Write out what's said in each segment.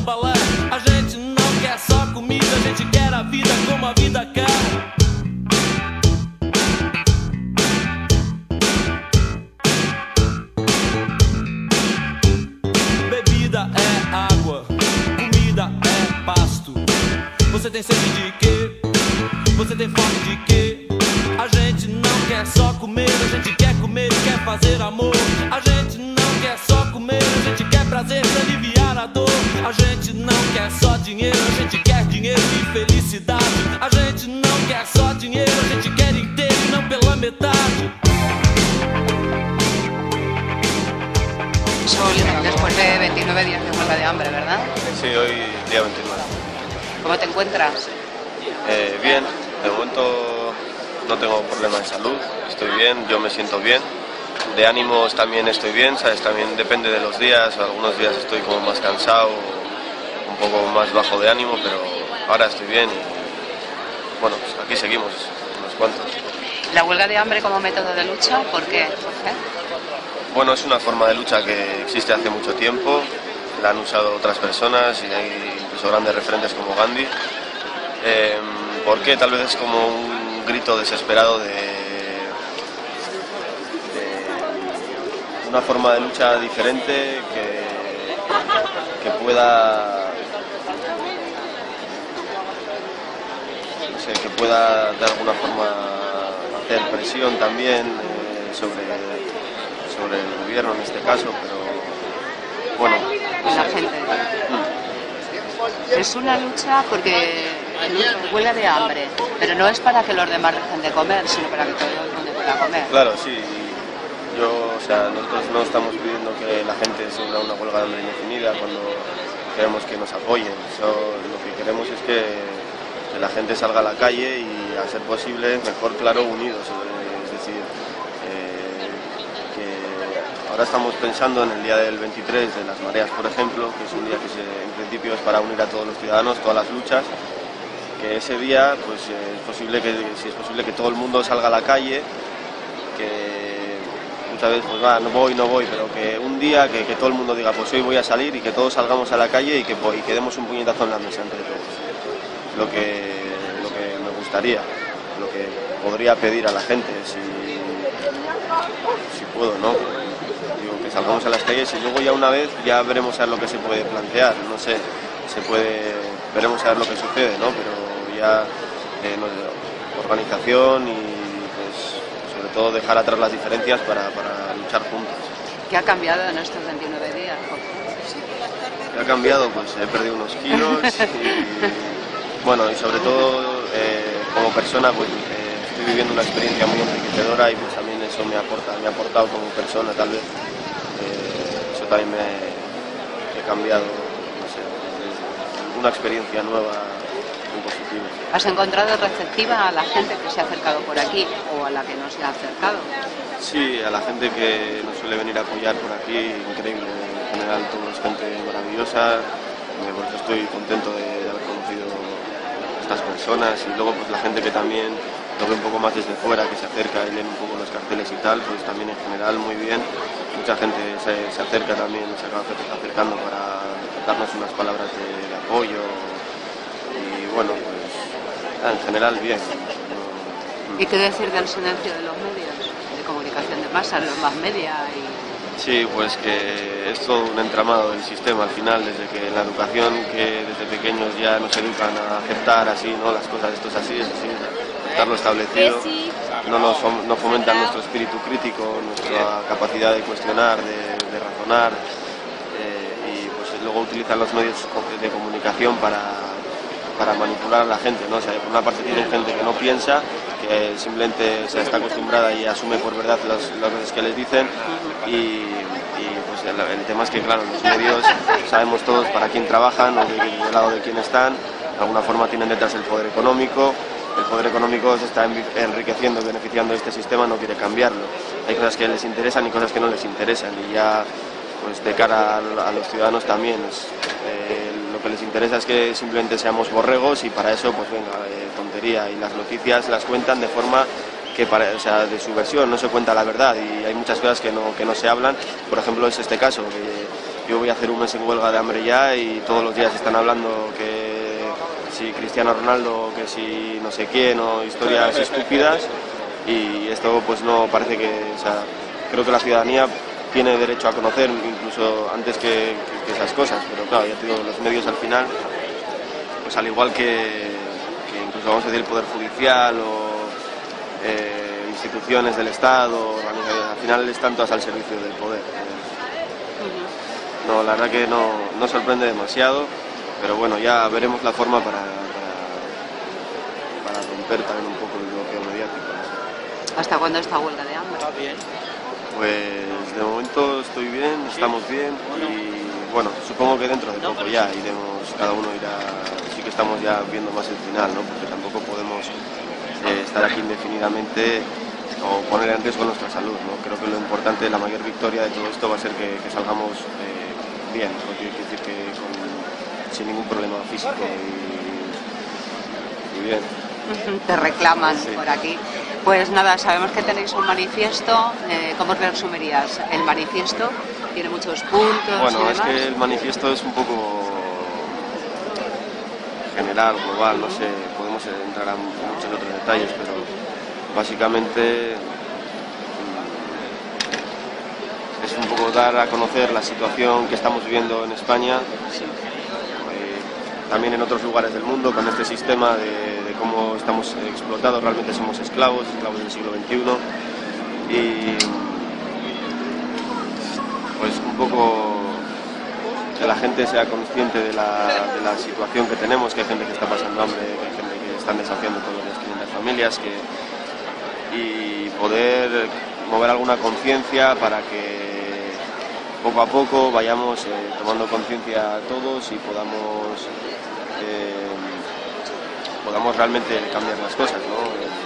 um balé. A gente não quer só comida, a gente quer a vida como a vida quer. Bebida é água, comida é pasto. Você tem sede de quê? Você tem fome de quê? A gente não quer só comer, a gente quer comer e quer fazer amor. A gente não quer só comer, a gente quer prazer pra aliviar a dor. A gente não quer só dinheiro, a gente quer dinheiro e felicidade. A gente não quer só dinheiro, a gente quer inteiro e não pela metade. Sol, después de 29 días de huelga de hambre, ¿verdad? Sí, hoy día 29. ¿Cómo te encuentras? Bien, de momento no tengo problema de salud, estoy bien, yo me siento bien. De ánimos también estoy bien, ¿sabes? También depende de los días, algunos días estoy como más cansado, un poco más bajo de ánimo, pero ahora estoy bien y bueno, pues aquí seguimos, unos cuantos. ¿La huelga de hambre como método de lucha? ¿Por qué, Jorge? Bueno, es una forma de lucha que existe hace mucho tiempo, la han usado otras personas y hay incluso grandes referentes como Gandhi. ¿Por qué? Tal vez es como un grito desesperado de una forma de lucha diferente que pueda, no sé, que pueda de alguna forma hacer presión también sobre el gobierno en este caso, pero bueno. La gente. Es una lucha porque huelga de hambre, pero no es para que los demás dejen de comer, sino para que todo el mundo pueda comer. Claro, sí. Nosotros no estamos pidiendo que la gente se una a una huelga de hambre indefinida cuando queremos que nos apoyen. Lo que queremos es que la gente salga a la calle y, a ser posible, mejor, claro, unidos. Es decir, que ahora estamos pensando en el día del 23 de las mareas, por ejemplo, que es un día que en principio es para unir a todos los ciudadanos, todas las luchas, que ese día pues, si es posible que todo el mundo salga a la calle, que muchas veces pues va, no voy, pero que un día que todo el mundo diga pues hoy voy a salir y que todos salgamos a la calle y que demos un puñetazo en la mesa entre todos. Lo que me gustaría, lo que podría pedir a la gente, si puedo, ¿no? Digo, que salgamos a las calles y luego ya una vez ya veremos a ver lo que se puede plantear, no sé, veremos a ver lo que sucede, ¿no? Pero ya organización y pues sobre todo dejar atrás las diferencias para luchar juntos. ¿Qué ha cambiado en estos 29 días, Jorge? ¿Qué ha cambiado? Pues he perdido unos kilos y bueno, y sobre todo como persona pues estoy viviendo una experiencia muy enriquecedora y pues también eso me ha aportado como persona tal vez. Eso también he cambiado, no sé, una experiencia nueva muy positiva. ¿Has encontrado receptiva a la gente que se ha acercado por aquí o a la que no se ha acercado? Sí, a la gente que nos suele venir a apoyar por aquí, increíble. En general, todo es gente maravillosa. Por eso estoy contento de haber conocido a estas personas y luego pues la gente que también lo ve un poco más desde fuera, que se acerca y lee un poco los carteles y tal, pues también en general muy bien. Mucha gente se acerca también, se acaba acercando para darnos unas palabras de apoyo y bueno, pues en general bien. ¿Y qué decir del silencio de los medios de comunicación de masas, los más media? Sí, pues que es todo un entramado del sistema al final, desde que en la educación, que desde pequeños ya nos educan a aceptar así, ¿no? Las cosas, esto es así, aceptar lo establecido, no fomentan nuestro espíritu crítico, nuestra capacidad de cuestionar, de razonar, y pues luego utilizan los medios de comunicación para manipular a la gente, ¿no? O sea, por una parte tienen gente que no piensa, que simplemente se está acostumbrada y asume por verdad las veces que les dicen y pues el tema es que claro, los medios sabemos todos para quién trabajan o del lado de quién están, de alguna forma tienen detrás el poder económico se está enriqueciendo y beneficiando de este sistema, no quiere cambiarlo. Hay cosas que les interesan y cosas que no les interesan y ya pues de cara a los ciudadanos también lo que les interesa es que simplemente seamos borregos y para eso pues venga, tontería, y las noticias las cuentan de forma que de su versión no se cuenta la verdad y hay muchas cosas que no se hablan. Por ejemplo es este caso, yo voy a hacer un mes en huelga de hambre ya y todos los días están hablando que si Cristiano Ronaldo, que si no sé quién, o historias estúpidas, y esto pues no parece que, o sea, creo que la ciudadanía tiene derecho a conocer incluso antes que esas cosas, pero claro, ya te digo, los medios al final, pues al igual que incluso vamos a decir el Poder Judicial o instituciones del Estado, al final están todas al servicio del poder. No, la verdad que no sorprende demasiado, pero bueno, ya veremos la forma para romper también un poco el bloqueo mediático. ¿Hasta cuándo esta huelga de hambre? Está bien. Pues de momento estoy bien, estamos bien y bueno, supongo que dentro de poco ya iremos, cada uno irá, sí que estamos ya viendo más el final, ¿no? Porque tampoco podemos estar aquí indefinidamente o poner en riesgo nuestra salud, ¿no? Creo que lo importante, la mayor victoria de todo esto va a ser que salgamos bien, ¿no? Quiere decir que sin ningún problema físico y bien. Te reclaman Sí. por aquí. Pues nada, sabemos que tenéis un manifiesto. ¿Cómo resumirías el manifiesto? Tiene muchos puntos. Bueno, y es demás. que el manifiesto es un poco general, global, no sé, podemos entrar a muchos otros detalles, pero básicamente es un poco dar a conocer la situación que estamos viviendo en España, también en otros lugares del mundo, con este sistema de cómo estamos explotados, realmente somos esclavos del siglo XXI, y pues un poco que la gente sea consciente de la situación que tenemos, que hay gente que está pasando hambre, que hay gente que están desahuciando todos los días 500 familias, y poder mover alguna conciencia para que poco a poco vayamos tomando conciencia todos y podamos realmente cambiar las cosas, ¿no?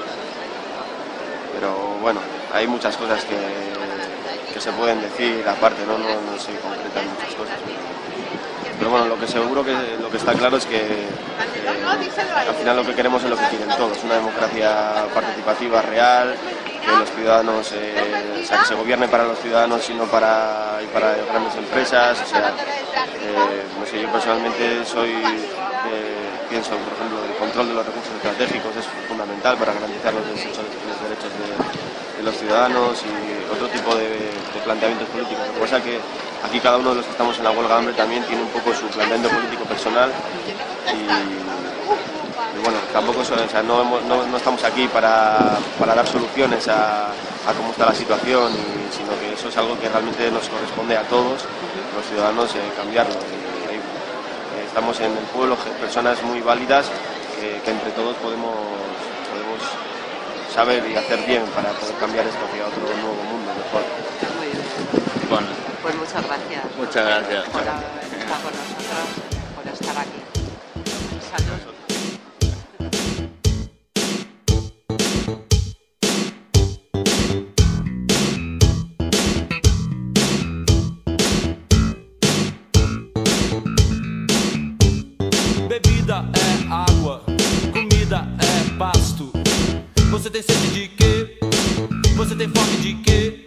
Pero bueno, hay muchas cosas que se pueden decir aparte, no se concretan muchas cosas. Pero bueno, lo que seguro lo que está claro es que al final lo que queremos es lo que quieren todos, una democracia participativa real, que los ciudadanos, o sea, que se gobierne para los ciudadanos y no para grandes empresas. O sea, no sé, yo personalmente pienso, por ejemplo, el control de los recursos estratégicos es fundamental para garantizar los derechos de los ciudadanos y otro tipo de planteamientos políticos. Lo que pasa es que aquí cada uno de los que estamos en la huelga de hambre también tiene un poco su planteamiento político personal y bueno, tampoco, o sea, no estamos aquí para dar soluciones a cómo está la situación, sino que eso es algo que realmente nos corresponde a todos, los ciudadanos, cambiarlo. Estamos en el pueblo, personas muy válidas que entre todos podemos saber y hacer bien para poder cambiar esto hacia otro nuevo mundo mejor. Muy bien. Bueno, Pues muchas gracias. muchas gracias. Por haber estado con nosotros, por estar aquí. Salud. Bebida é água, comida é pasto. Você tem sede de quê? Você tem fome de quê?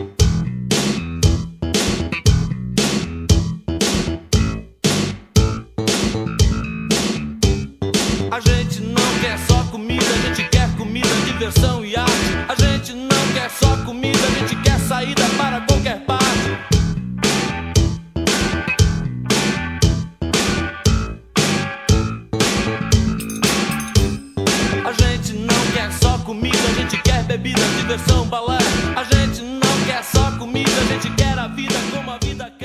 A gente não quer só comida, a gente quer comida, diversão e arte. A gente não quer só comida, a gente quer saída para qualquer parte. A gente não quer só comida, a gente quer bebida, diversão, balé. A gente não quer só comida, a gente quer a vida como a vida.